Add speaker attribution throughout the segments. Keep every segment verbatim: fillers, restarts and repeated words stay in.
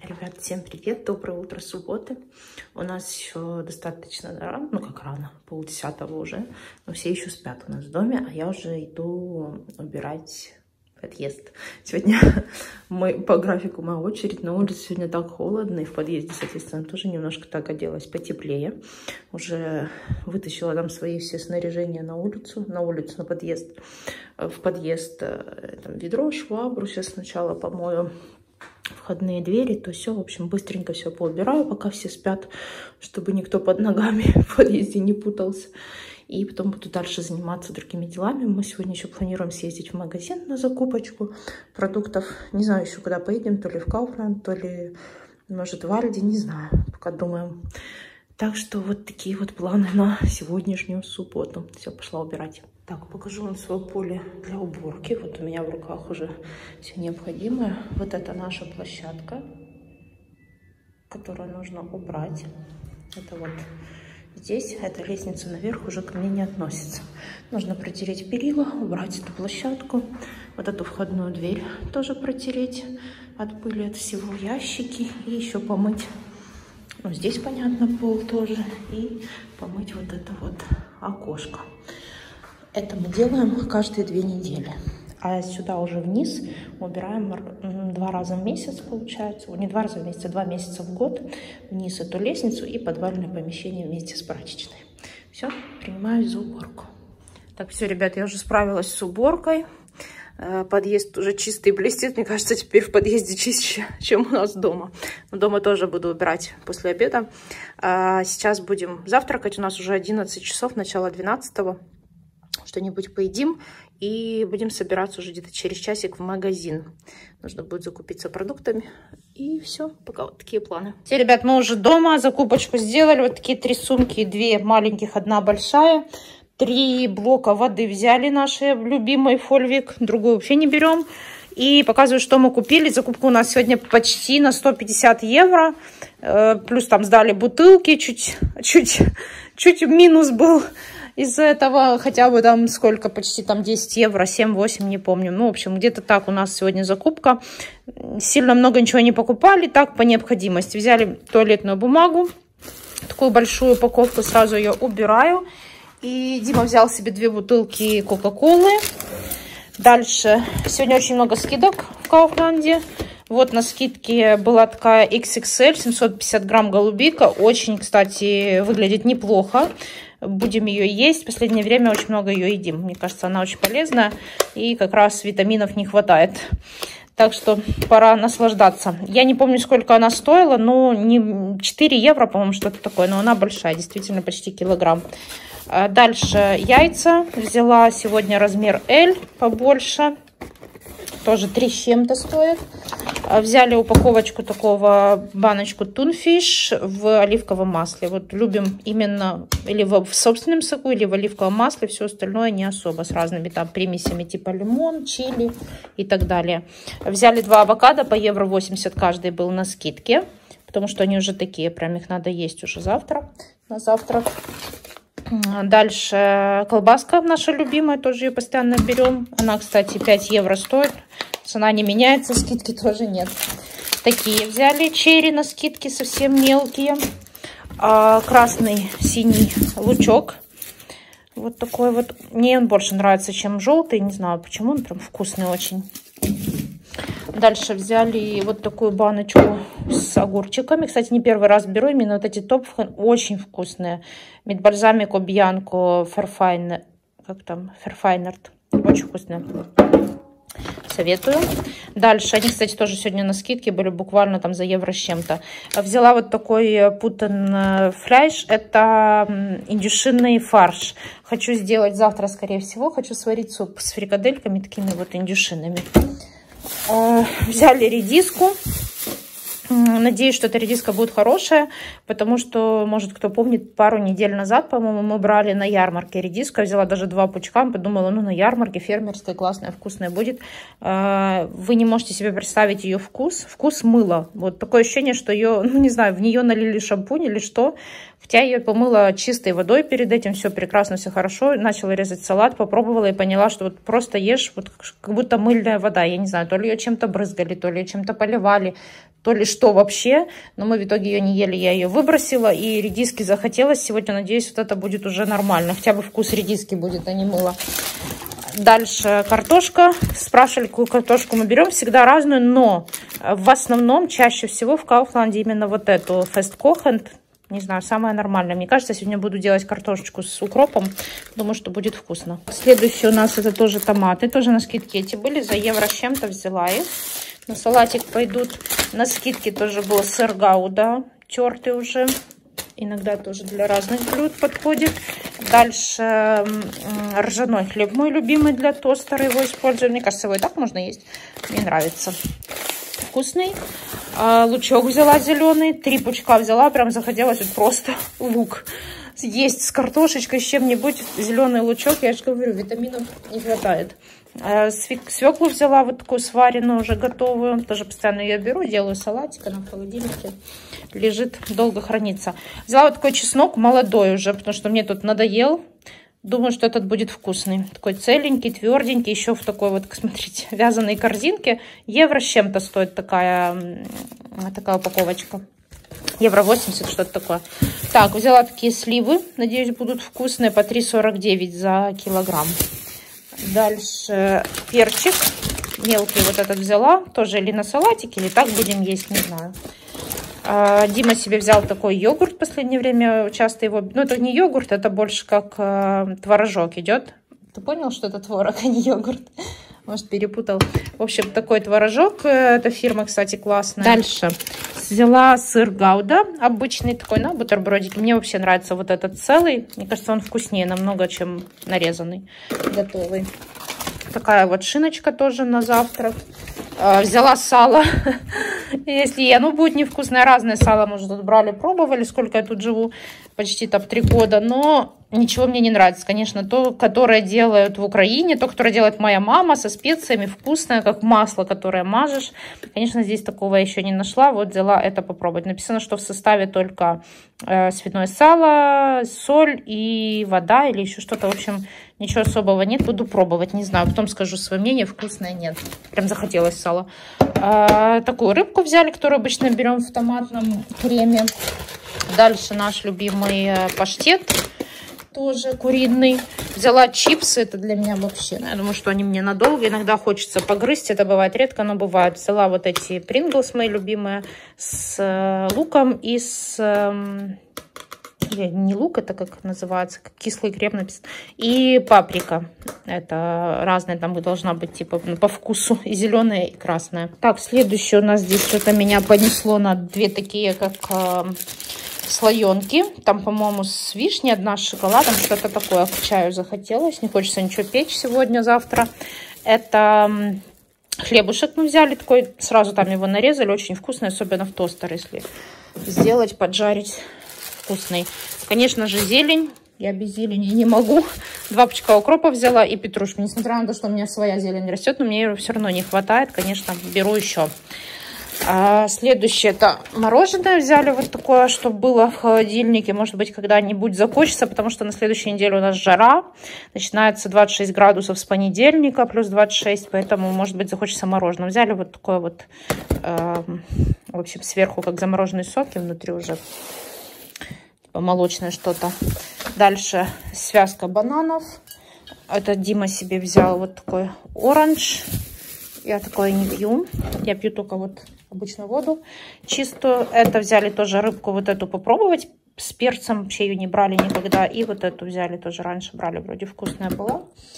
Speaker 1: Ребят, всем привет, доброе утро субботы. У нас еще достаточно рано, ну как рано, полдесятого уже, но все еще спят у нас в доме, а я уже иду убирать подъезд. Сегодня мы, по графику моя очередь, на улице сегодня так холодно, и в подъезде, соответственно, тоже немножко так оделась потеплее. Уже вытащила там свои все снаряжения на улицу, на улицу, на подъезд, в подъезд там, ведро, швабру сейчас сначала помою, входные двери, то все, в общем, быстренько все поубираю, пока все спят, чтобы никто под ногами в подъезде не путался. И потом буду дальше заниматься другими делами. Мы сегодня еще планируем съездить в магазин на закупочку продуктов. Не знаю еще, куда поедем, то ли в Kaufland, то ли, может, в Альди, не знаю, пока думаем. Так что вот такие вот планы на сегодняшнюю субботу. Все, пошла убирать. Так, покажу вам свое поле для уборки. Вот у меня в руках уже все необходимое. Вот это наша площадка, которую нужно убрать. Это вот здесь, эта лестница наверх уже ко мне не относится. Нужно протереть перила, убрать эту площадку. Вот эту входную дверь тоже протереть от пыли, от всего, ящики. И еще помыть, ну здесь, понятно, пол тоже. И помыть вот это вот окошко. Это мы делаем каждые две недели. А сюда уже вниз убираем два раза в месяц, получается. Не два раза в месяц, а два месяца в год. Вниз эту лестницу и подвальное помещение вместе с прачечной. Все, принимаюсь за уборку. Так, все, ребят, я уже справилась с уборкой. Подъезд уже чистый, блестит. Мне кажется, теперь в подъезде чище, чем у нас дома. Но дома тоже буду убирать после обеда. Сейчас будем завтракать. У нас уже одиннадцать часов, начало двенадцатого. Что-нибудь поедим и будем собираться уже где-то через часик в магазин. Нужно будет закупиться продуктами. И все, пока вот такие планы. Все, ребят, мы уже дома, закупочку сделали. Вот такие три сумки, две маленьких, одна большая. Три блока воды взяли наши любимые Фольвик, другую вообще не берем. И показываю, что мы купили. Закупка у нас сегодня почти на сто пятьдесят евро. Плюс там сдали бутылки, чуть, чуть, чуть минус был. Из-за этого хотя бы там сколько, почти там десять евро, семь-восемь, не помню. Ну, в общем, где-то так у нас сегодня закупка. Сильно много ничего не покупали, так по необходимости. Взяли туалетную бумагу, такую большую упаковку, сразу ее убираю. И Дима взял себе две бутылки кока-колы. Дальше, сегодня очень много скидок в Kaufland. Вот на скидке была такая икс икс эль, семьсот пятьдесят грамм голубика. Очень, кстати, выглядит неплохо. Будем ее есть. В последнее время очень много ее едим. Мне кажется, она очень полезная. И как раз витаминов не хватает. Так что пора наслаждаться. Я не помню, сколько она стоила. Но не четыре евро, по-моему, что-то такое. Но она большая. Действительно, почти килограмм. Дальше яйца. Взяла сегодня размер L побольше. Тоже три с чем-то стоит. Взяли упаковочку такого, баночку тунфиш в оливковом масле. Вот любим именно или в собственном соку, или в оливковом масле. Все остальное не особо, с разными там примесями типа лимон, чили и так далее. Взяли два авокадо по евро восемьдесят каждый был на скидке. Потому что они уже такие, прям их надо есть уже завтра, на завтрак. Дальше колбаска наша любимая, тоже ее постоянно берем. Она, кстати, пять евро стоит. Цена не меняется, скидки тоже нет. Такие взяли черри на скидке, совсем мелкие. А, красный, синий лучок. Вот такой вот. Мне он больше нравится, чем желтый. Не знаю почему, он прям вкусный очень. Дальше взяли вот такую баночку с огурчиками. Кстати, не первый раз беру. Именно вот эти топфы очень вкусные. Медбальзамико Бьянко Ферфайнер. Как там? Ферфайнерт. Очень вкусные. Советую. Дальше. Они, кстати, тоже сегодня на скидке были. Буквально там за евро с чем-то. Взяла вот такой путен фляйш. Это индюшиный фарш. Хочу сделать завтра, скорее всего. Хочу сварить суп с фрикадельками, такими вот индюшинами. Взяли редиску. Надеюсь, что эта редиска будет хорошая, потому что, может, кто помнит, пару недель назад, по-моему, мы брали на ярмарке редиску. Я взяла даже два пучка, подумала, ну, на ярмарке фермерская, классная, вкусная будет. Вы не можете себе представить ее вкус. Вкус мыла. Вот такое ощущение, что ее, ну, не знаю, в нее налили шампунь или что. Хотя я ее помыла чистой водой перед этим, все прекрасно, все хорошо. Начала резать салат, попробовала и поняла, что вот просто ешь, вот как будто мыльная вода. Я не знаю, то ли ее чем-то брызгали, то ли ее чем-то поливали. то ли что вообще, но мы в итоге ее не ели, я ее выбросила, и редиски захотелось сегодня, надеюсь, вот это будет уже нормально, хотя бы вкус редиски будет, а не мыло. Дальше картошка. Спрашивали, какую картошку мы берем. Всегда разную, но в основном чаще всего в Kaufland именно вот эту Festkochened. Не знаю, самая нормальная. Мне кажется, сегодня буду делать картошечку с укропом. Думаю, что будет вкусно. Следующий у нас это тоже томаты. Тоже на скидке эти были. За евро с чем-то взяла их. На салатик пойдут. На скидке тоже был сыр Гауда. Тертый уже. Иногда тоже для разных блюд подходит. Дальше ржаной хлеб, мой любимый для тостера. Его использую. Мне кажется, его и так можно есть. Мне нравится. Вкусный. А, лучок взяла зеленый. Три пучка взяла. Прям захотелось вот просто лук есть с картошечкой, с чем-нибудь. Зеленый лучок. Я же говорю, витаминов не хватает. А, свеклу взяла вот такую сваренную, уже готовую. Тоже постоянно ее беру. Делаю салатик. Она в холодильнике лежит, долго хранится. Взяла вот такой чеснок молодой уже, потому что мне тут надоел. Думаю, что этот будет вкусный. Такой целенький, тверденький. Еще в такой вот, смотрите, вязаной корзинке. Евро с чем-то стоит такая, такая упаковочка. Евро восемьдесят, что-то такое. Так, взяла такие сливы. Надеюсь, будут вкусные. По три сорок девять за килограмм. Дальше перчик. Мелкий вот этот взяла. Тоже или на салатик, или так будем есть, не знаю. Дима себе взял такой йогурт в последнее время, часто его... Ну, это не йогурт, это больше как э, творожок идет. Ты понял, что это творог, а не йогурт? Может, перепутал. В общем, такой творожок. Эта фирма, кстати, классная. Дальше взяла сыр Гауда, обычный такой, на бутербродики. Мне вообще нравится вот этот целый. Мне кажется, он вкуснее намного, чем нарезанный, готовый. Такая вот шиночка тоже на завтрак. Взяла сало. Если оно будет невкусное, разное сало, может, тут брали, пробовали, сколько я тут живу, почти там три года, но ничего мне не нравится. Конечно, то, которое делают в Украине, то, которое делает моя мама со специями, вкусное, как масло, которое мажешь. Конечно, здесь такого я еще не нашла, вот взяла это попробовать. Написано, что в составе только э, свиное сало, соль и вода или еще что-то, в общем, ничего особого нет, буду пробовать, не знаю, потом скажу свое мнение, вкусное нет. Прям захотелось сало. А, такую рыбку взяли, которую обычно берем в томатном креме. Дальше наш любимый паштет, тоже куриный. Взяла чипсы, это для меня вообще, я думаю, что они мне надолго. Иногда хочется погрызть, это бывает редко, но бывает. Взяла вот эти Принглс, мои любимые, с луком и с... Не лук, это как называется, как кислый крем написано. И паприка. Это разная, там должна быть типа по вкусу. И зеленая, и красная. Так, следующее у нас здесь что-то меня понесло на две такие, как э, слоенки. Там, по-моему, с вишней одна, с шоколадом. Что-то такое к чаю захотелось. Не хочется ничего печь сегодня, завтра. Это... Хлебушек мы взяли такой, сразу там его нарезали. Очень вкусный, особенно в тостер, если сделать, поджарить. Вкусный. Конечно же, зелень. Я без зелени не могу. Два пучка укропа взяла и петрушку. Несмотря на то, что у меня своя зелень растет, но мне ее все равно не хватает. Конечно, беру еще. А следующее это мороженое взяли вот такое, чтобы было в холодильнике. Может быть, когда-нибудь закончится, потому что на следующей неделе у нас жара. Начинается двадцать шесть градусов с понедельника, плюс двадцать шесть, поэтому, может быть, захочется мороженое. Взяли вот такое вот, э, в общем, сверху как замороженные соки, внутри уже молочное что-то. Дальше связка бананов. Это Дима себе взял вот такой оранж. Я такое не пью. Я пью только вот обычную воду чистую. Это взяли тоже рыбку вот эту попробовать. С перцем вообще ее не брали никогда. И вот эту взяли тоже раньше брали. Вроде вкусная была.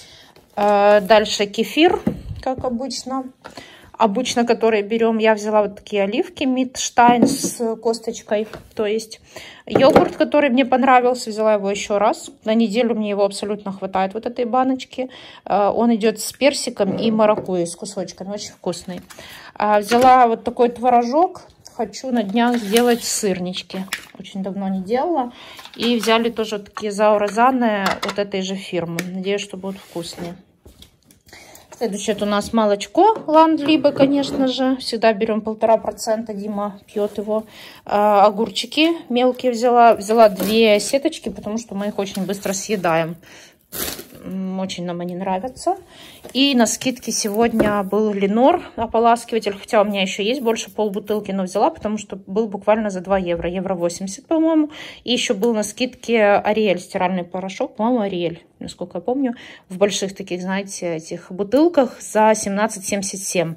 Speaker 1: Дальше кефир, как обычно. Обычно, которые берем, я взяла вот такие оливки Мидштайн с косточкой. То есть йогурт, который мне понравился, взяла его еще раз. На неделю мне его абсолютно хватает, вот этой баночки. Он идет с персиком и маракуйей, с кусочками, очень вкусный. Взяла вот такой творожок. Хочу на днях сделать сырнички. Очень давно не делала. И взяли тоже вот такие заурозаны вот этой же фирмы. Надеюсь, что будут вкусные. Следующее это у нас молочко Ландлибе, конечно же. Всегда берем полтора процента. Дима пьет его. А, огурчики мелкие взяла. Взяла две сеточки, потому что мы их очень быстро съедаем. Очень нам они нравятся. И на скидке сегодня был Ленор ополаскиватель. Хотя у меня еще есть больше полбутылки, но взяла, потому что был буквально за два евро. Евро восемьдесят, по-моему. И еще был на скидке Ариэль, стиральный порошок. По-моему, Ариэль, насколько я помню. В больших таких, знаете, этих бутылках за семнадцать семьдесят семь.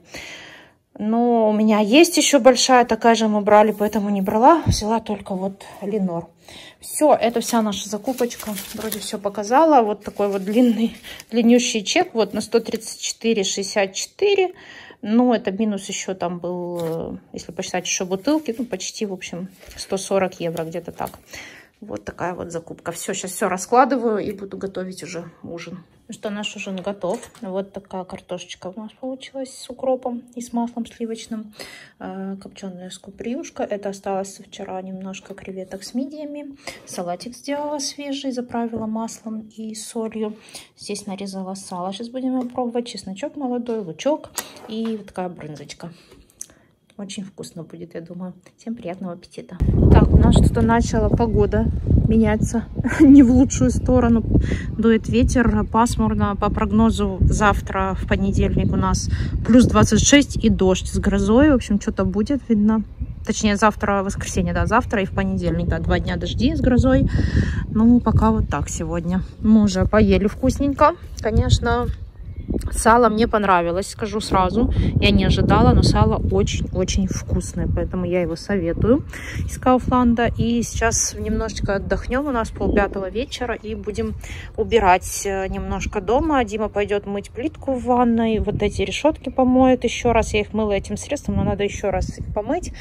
Speaker 1: Но у меня есть еще большая, такая же мы брали, поэтому не брала. Взяла только вот Ленор. Все, это вся наша закупочка. Вроде все показала. Вот такой вот длинный, длиннющий чек. Вот на сто тридцать четыре шестьдесят четыре. Ну, это минус еще там был, если посчитать еще бутылки, ну, почти, в общем, сто сорок евро, где-то так. Вот такая вот закупка. Все, сейчас все раскладываю и буду готовить уже ужин. Ну что, наш ужин готов. Вот такая картошечка у нас получилась с укропом и с маслом сливочным. Копченая скумбрюшка. Это осталось со вчера немножко креветок с мидиями. Салатик сделала свежий, заправила маслом и солью. Здесь нарезала сало. Сейчас будем его пробовать. Чесночок молодой, лучок и вот такая брынзочка. Очень вкусно будет, я думаю. Всем приятного аппетита. Так, у нас что-то начала погода меняться не в лучшую сторону. Дует ветер, пасмурно. По прогнозу завтра, в понедельник, у нас плюс двадцать шесть и дождь с грозой. В общем, что-то будет, видно. Точнее, завтра, воскресенье, да, завтра и в понедельник, да, два дня дожди с грозой. Ну, пока вот так сегодня. Мы уже поели вкусненько. Конечно, сало мне понравилось, скажу сразу. Я не ожидала, но сало очень-очень вкусное. Поэтому я его советую из Кауфланда. И сейчас немножечко отдохнем. У нас полпятого вечера. И будем убирать немножко дома. Дима пойдет мыть плитку в ванной. Вот эти решетки помоет еще раз. Я их мыла этим средством, но надо еще раз их помыть.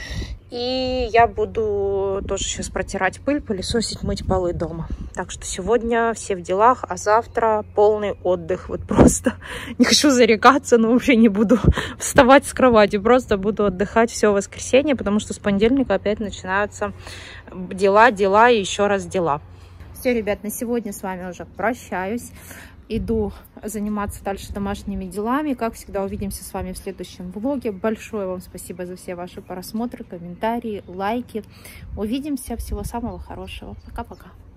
Speaker 1: И я буду тоже сейчас протирать пыль, пылесосить, мыть полы дома. Так что сегодня все в делах, а завтра полный отдых. Вот просто не хочу зарекаться, но вообще не буду вставать с кровати. Просто буду отдыхать все воскресенье, потому что с понедельника опять начинаются дела, дела и еще раз дела. Все, ребят, на сегодня с вами уже прощаюсь. Иду заниматься дальше домашними делами. Как всегда, увидимся с вами в следующем влоге. Большое вам спасибо за все ваши просмотры, комментарии, лайки. Увидимся. Всего самого хорошего. Пока-пока.